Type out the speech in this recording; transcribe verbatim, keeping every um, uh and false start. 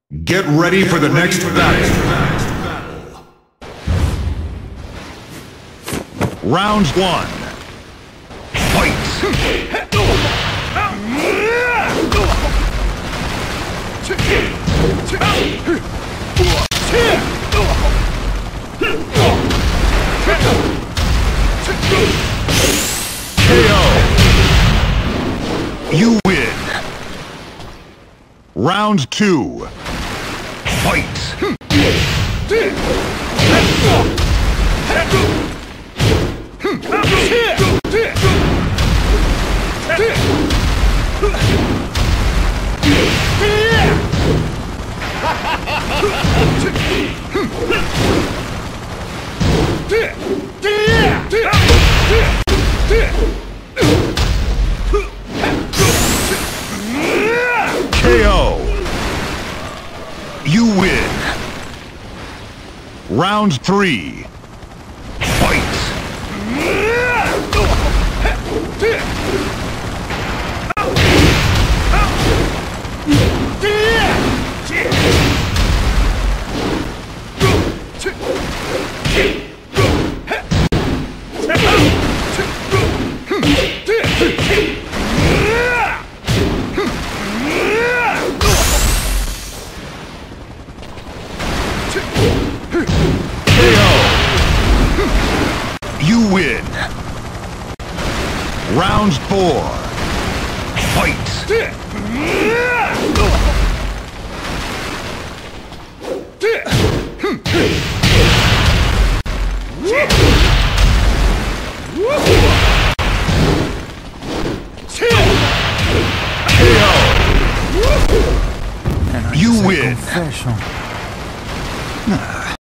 Get ready for the next battle. Round one. Fight! K O. You win. Round two. Fight! K O. You win. Round three. Fight! You win. Round four. Fight! K O. You win.